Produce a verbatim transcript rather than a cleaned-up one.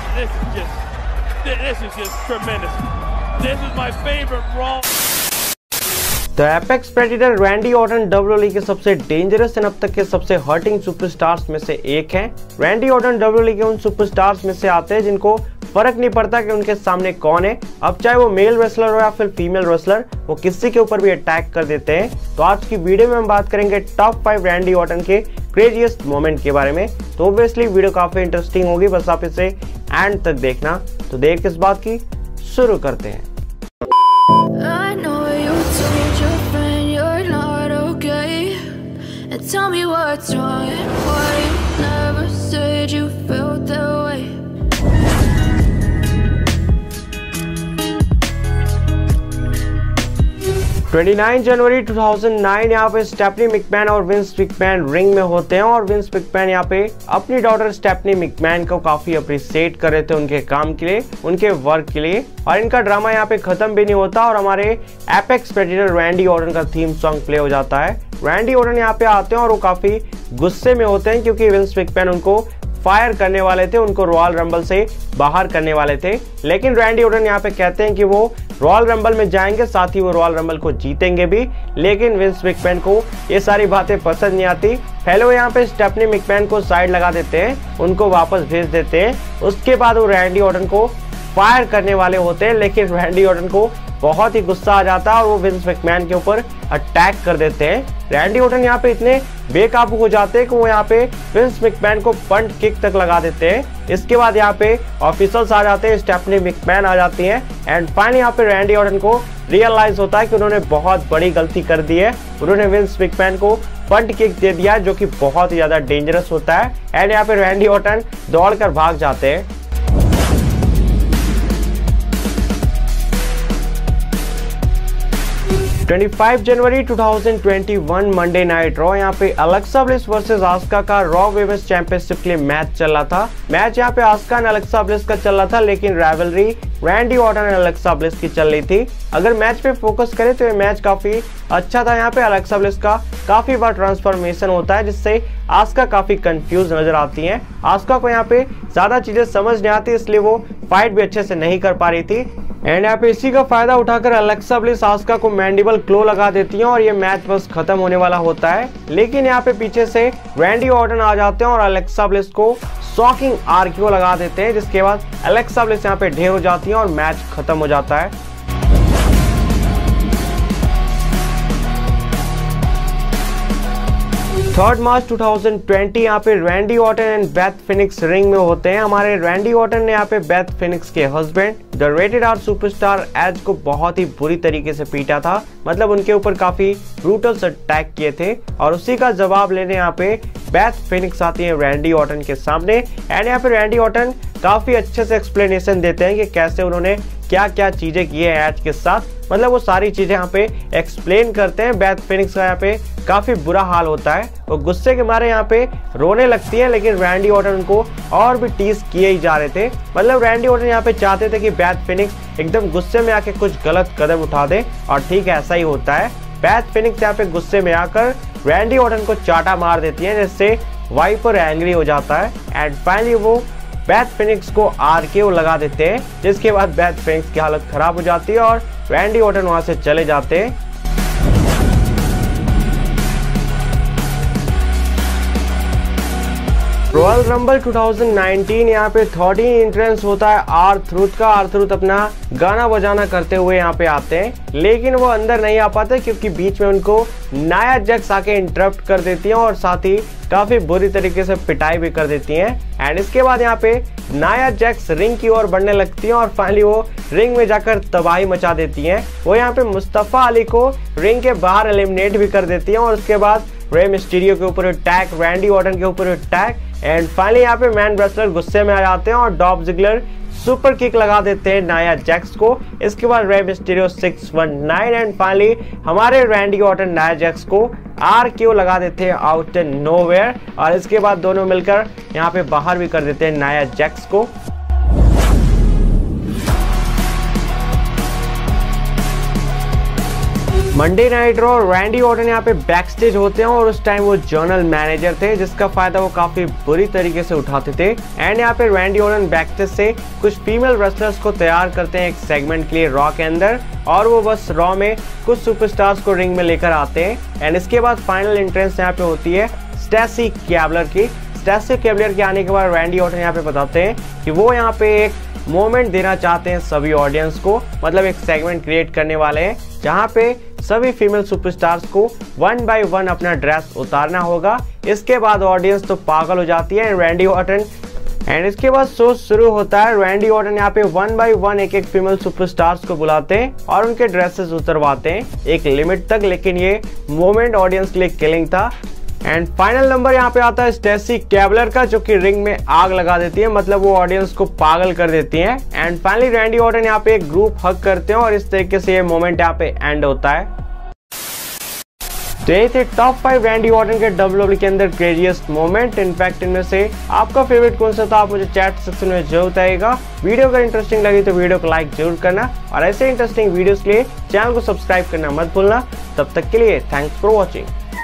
this this is just this is just tremendous. This is my favorite Raw. The apex predator Randy Orton W W E के सबसे dangerous and अब तक के सबसे hurting superstars में से एक हैं। Randy Orton W W E के उन सुपरस्टार्स में से आते हैं जिनको फर्क नहीं पड़ता कि उनके सामने कौन है, अब चाहे वो मेल रेसलर हो या फिर फीमेल रेसलर, वो किसी के ऊपर भी अटैक कर देते हैं। तो आज की वीडियो में हम बात करेंगे टॉप फाइव रैंडी ऑर्टन के क्रेजीएस्ट मोमेंट के बारे में। तो ऑब्वियसली वीडियो काफी इंटरेस्टिंग होगी, बस आप इसे एंड तक देखना। तो देर किस बात की, शुरू करते हैं। Tell me what's wrong and why you never said you felt that way. उनतीस जनवरी दो हज़ार नौ यहाँ पे स्टेफनी मैकमैन और विंस मैकमैन रिंग में होते हैं और विंस मैकमैन यहाँ पे अपनी डॉटर स्टेफनी मैकमैन को काफी अप्रिशिएट कर रहे थे उनके काम के लिए, उनके वर्क के लिए। और इनका ड्रामा यहाँ पे खत्म भी नहीं होता और हमारे एपेक्स प्रेडेटर रैंडी ऑर्टन का थीम सॉन्ग प्ले हो जाता है। रैंडी ऑर्टन यहाँ पे आते हैं और वो काफी गुस्से में होते हैं क्योंकि विंस मैकमैन उनको फायर करने वाले थे, उनको रॉयल रंबल से बाहर करने वाले थे। लेकिन रैंडी ऑर्टन यहाँ पे कहते हैं कि वो रॉयल रंबल में जाएंगे, साथ ही वो रॉयल रंबल को जीतेंगे भी। लेकिन विंस मैकमैन को ये सारी बातें पसंद नहीं आती। पहले वो यहाँ पे स्टेफनी मैकमैन को साइड लगा देते हैं, उनको वापस भेज देते हैं। उसके बाद वो रैंडी ऑर्टन को फायर करने वाले होते हैं, लेकिन रैंडी ऑर्टन को बहुत ही गुस्सा आ जाता है और वो विंस मैकमैन के ऊपर अटैक कर देते हैं। रैंडी ऑर्टन यहाँ पे इतने बेकाबू हो जाते हैं कि वो यहाँ पे विंस मैकमैन को पंट किक तक लगा देते हैं। इसके बाद यहाँ पे ऑफिसर्स आ जाते हैं, स्टेफनी मैकमैन आ जाती हैं एंड फाइनली यहाँ पे रैंडी ऑर्टन को रियलाइज होता है कि उन्होंने बहुत बड़ी गलती कर दी है। उन्होंने विंस मैकमैन को पंट किक दे दिया जो कि बहुत ही ज्यादा डेंजरस होता है एंड यहाँ पे रैंडी ऑर्टन दौड़कर भाग जाते हैं। पच्चीस जनवरी दो हज़ार इक्कीस मंडे नाइट रॉ यहाँ पे अलेक्सा ब्लिस वर्सेस आस्का का रॉ वुमेन्स चैंपियनशिप के लिए मैच चल रहा था। मैच यहाँ पे आस्का एंड अलेक्सा ब्लिस का चल रहा था, लेकिन rivalry Randy Orton and Alexa Bliss की चल रही थी। अगर मैच पे फोकस करें तो ये मैच काफी अच्छा था। यहाँ पे अलेक्सा ब्लिस का काफी बार ट्रांसफॉर्मेशन होता है जिससे आस्का काफी कंफ्यूज नजर आती हैं। आस्का को यहाँ पे ज्यादा चीजें समझ नहीं आती, इसलिए वो फाइट भी अच्छे से नहीं कर पा रही थी एंड यहाँ पे इसी का फायदा उठाकर अलेक्सा ब्लिस आस्का को मैंडिबल क्लो लगा देती हैं और ये मैच बस खत्म होने वाला होता है। लेकिन यहाँ पे पीछे से रैंडी ऑर्टन आ जाते हैं और अलेक्सा ब्लिस को शॉकिंग आरक्यू लगा देते हैं, जिसके बाद अलेक्सा ब्लिस यहाँ पे ढेर हो जाती है और मैच खत्म हो जाता है। थर्ड मार्च दो हज़ार बीस यहाँ पे Randy Orton and Beth Phoenix ring में होते हैं। हमारे रैंडी ऑर्टन ने यहाँ पे बेथ फिनिक्स के husband the rated R superstar Edge को बहुत ही बुरी तरीके से पीटा था, मतलब उनके ऊपर काफी ब्रूटल अटैक किए थे और उसी का जवाब लेने यहाँ पे बेथ फिनिक्स आती है रैंडी ऑर्टन के सामने एंड यहाँ पे रैंडी ऑर्टन काफी अच्छे से एक्सप्लेनेशन देते हैं कि कैसे उन्होंने क्या क्या चीजें की है एज के साथ, मतलब वो सारी चीजें यहाँ पे एक्सप्लेन करते हैं। बेथ फिनिक्स का यहाँ पे काफी बुरा हाल होता है, वो गुस्से के मारे यहाँ पे रोने लगती है, लेकिन रैंडी ऑर्टन उनको और भी टीज किए ही जा रहे थे। मतलब रैंडी ऑर्टन यहाँ पे चाहते थे कि बेथ फिनिक्स एकदम गुस्से में आके कुछ गलत कदम उठा दे और ठीक है ऐसा ही होता है। बेथ फिनिक्स यहाँ पे गुस्से में आकर रैंडी ऑर्टन को चाटा मार देती है, जिससे वाइपर एंग्री हो जाता है एंड फाइनली वो बेथ फिनिक्स को आरकेओ लगा देते हैं, जिसके बाद बेथ फिनिक्स की हालत खराब हो जाती है और रैंडी ऑर्टन वहां से चले जाते हैं। रॉयल रंबल दो हज़ार उन्नीस यहाँ पे तेरह एंट्रेंस होता है आर थ्रुथ का। आर थ्रुथ अपना गाना बजाना करते हुए यहाँ पे आते हैं, लेकिन वो अंदर नहीं आ पाते क्योंकि बीच में उनको नाया जैक्स आके इंटरप्ट कर देती हैं और साथ ही काफी बुरी तरीके से पिटाई भी कर देती हैं एंड इसके बाद यहाँ पे नाया जैक्स रिंग की ओर बढ़ने लगती हैं और फाइनली वो रिंग में जाकर तबाही मचा देती हैं। वो यहाँ पे मुस्तफा अली को रिंग के बाहर एलिमिनेट भी कर देती हैं और उसके बाद रे मिस्टीरियो के ऊपर अटैक, रैंडी ऑर्टन के ऊपर अटैक एंड फाइनली यहाँ पे मैन रेसलर गुस्से में आ जाते हैं और डॉल्फ जिगलर सुपर किक लगा देते हैं नाया जैक्स को। इसके बाद रे मिस्टीरियो छह सौ उन्नीस एंड फाइनली हमारे रैंडी ऑर्टन नाया जैक्स को आरक्यू लगा देते हैं आउट ऑफ नोवेयर और इसके बाद दोनों मिलकर यहाँ पे बाहर भी कर देते हैं नाया जैक्स को। Monday night Raw Randy Orton यहाँ पे बैक स्टेज होते हैं और उस टाइम वो जनरल मैनेजर थे, जिसका फायदा वो काफी बुरी तरीके से उठाते थे। एंड यहाँ पे रैंडी ऑर्टन बैक स्टेज से कुछ फीमेल रेसलर्स को तैयार करते हैं एक सेगमेंट के लिए रॉ के अंदर, और वो बस रॉ में कुछ सुपरस्टार्स को रिंग में लेकर आते हैं। एंड इसके बाद फाइनल एंट्रेंस यहाँ पे होती है स्टैसी कैबलर की। स्टैसी कैबलर के आने के बाद रैंडी ऑर्टन यहाँ पे बताते हैं कि वो यहाँ पे एक मोमेंट देना चाहते हैं सभी ऑडियंस को, मतलब एक सेगमेंट क्रिएट करने वाले हैं जहाँ पे सभी फीमेल सुपरस्टार्स को वन बाय वन अपना ड्रेस उतारना होगा। इसके बाद ऑडियंस तो पागल हो जाती है रैंडी ऑर्टन। एंड इसके बाद शो शुरू होता है। रैंडी ऑर्टन यहाँ पे वन बाय वन एक एक फीमेल सुपरस्टार्स को बुलाते हैं और उनके ड्रेसेस उतरवाते हैं एक लिमिट तक, लेकिन ये मोमेंट ऑडियंस के लिए किलिंग था। एंड फाइनल नंबर यहाँ पे आता है स्टैसी कैबलर का, जो कि रिंग में आग लगा देती है, मतलब वो ऑडियंस को पागल कर देती हैं। एंड फाइनली रैंडी ऑर्टन यहाँ पे एक ग्रुप हग करते हैं और इस तरीके से ये मोमेंट यहाँ पे एंड होता है। तो ये थे टॉप फाइव रैंडी ऑर्टन के डब्ल्यू डब्ल्यू के अंदर क्रेजिएस्ट मोमेंट। इनफैक्ट इनमें से आपका फेवरेट कौन सा था आप मुझे चैट सेक्शन में जरूर बताइएगा। वीडियो अगर इंटरेस्टिंग लगी तो वीडियो को लाइक जरूर करना और ऐसे इंटरेस्टिंग वीडियोस के लिए चैनल को सब्सक्राइब करना मत भूलना। तब तक के लिए थैंक्स फॉर वॉचिंग।